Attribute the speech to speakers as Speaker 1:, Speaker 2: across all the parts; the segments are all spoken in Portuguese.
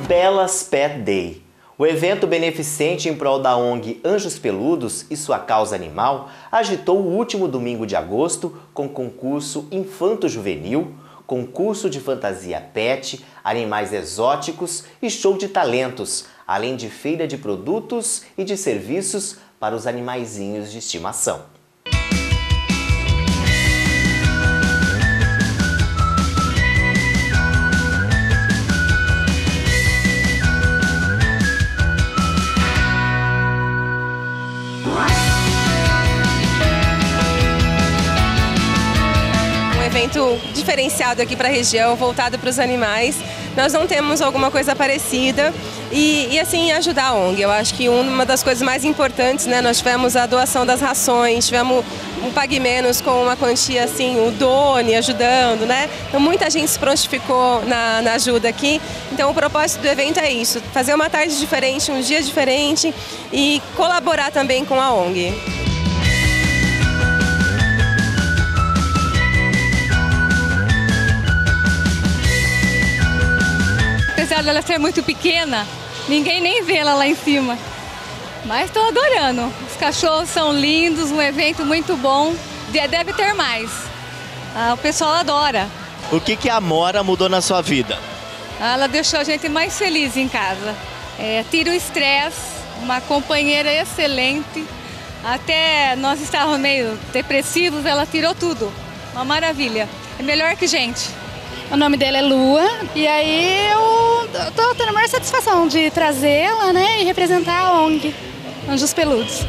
Speaker 1: Bella's Pet Day. O evento beneficente em prol da ONG Anjos Peludos e sua causa animal agitou o último domingo de agosto com concurso infanto-juvenil, concurso de fantasia pet, animais exóticos e show de talentos, além de feira de produtos e de serviços para os animaizinhos de estimação.
Speaker 2: Evento diferenciado aqui para a região, voltado para os animais. Nós não temos alguma coisa parecida e assim ajudar a ONG. Eu acho que uma das coisas mais importantes, né, nós tivemos a doação das rações, tivemos um Pague Menos com uma quantia assim, o Doni ajudando, né? Então muita gente se prontificou na ajuda aqui. Então o propósito do evento é isso, fazer uma tarde diferente, um dia diferente e colaborar também com a ONG.
Speaker 3: Apesar dela ser muito pequena, ninguém nem vê ela lá em cima. Mas estou adorando. Os cachorros são lindos, um evento muito bom. Deve ter mais. O pessoal adora.
Speaker 1: O que a Amora mudou na sua vida?
Speaker 3: Ela deixou a gente mais feliz em casa. Tira o estresse, uma companheira excelente. Até nós estávamos meio depressivos, ela tirou tudo. Uma maravilha. É melhor que gente.
Speaker 4: O nome dela é Lua, e aí eu tô tendo a maior satisfação de trazê-la, né, e representar a ONG Anjos Peludos.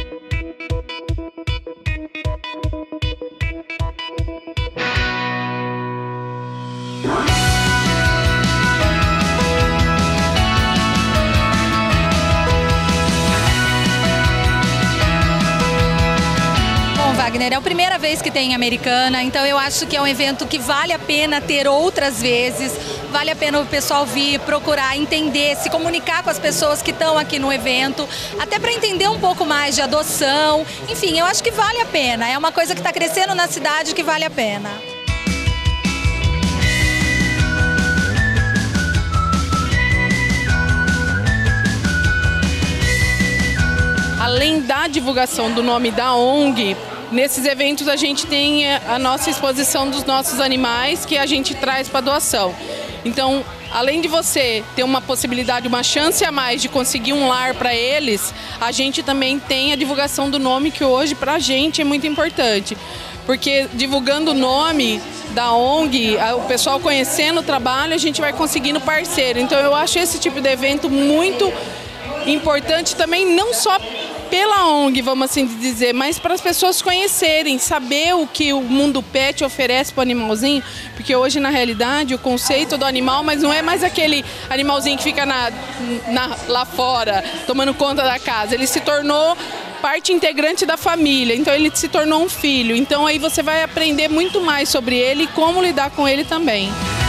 Speaker 5: Wagner, é a primeira vez que tem em Americana, então eu acho que é um evento que vale a pena ter outras vezes, vale a pena o pessoal vir, procurar, entender, se comunicar com as pessoas que estão aqui no evento, até para entender um pouco mais de adoção, enfim, eu acho que vale a pena, é uma coisa que está crescendo na cidade que vale a pena.
Speaker 6: Além da divulgação do nome da ONG, nesses eventos a gente tem a nossa exposição dos nossos animais que a gente traz para doação. Então, além de você ter uma possibilidade, uma chance a mais de conseguir um lar para eles, a gente também tem a divulgação do nome que hoje para a gente é muito importante. Porque divulgando o nome da ONG, o pessoal conhecendo o trabalho, a gente vai conseguindo parceiro. Então eu acho esse tipo de evento muito importante também, não só pela ONG, vamos assim dizer, mas para as pessoas conhecerem, saber o que o mundo pet oferece para o animalzinho, porque hoje na realidade o conceito do animal, mas não é mais aquele animalzinho que fica lá fora, tomando conta da casa, ele se tornou parte integrante da família, então ele se tornou um filho, então aí você vai aprender muito mais sobre ele e como lidar com ele também.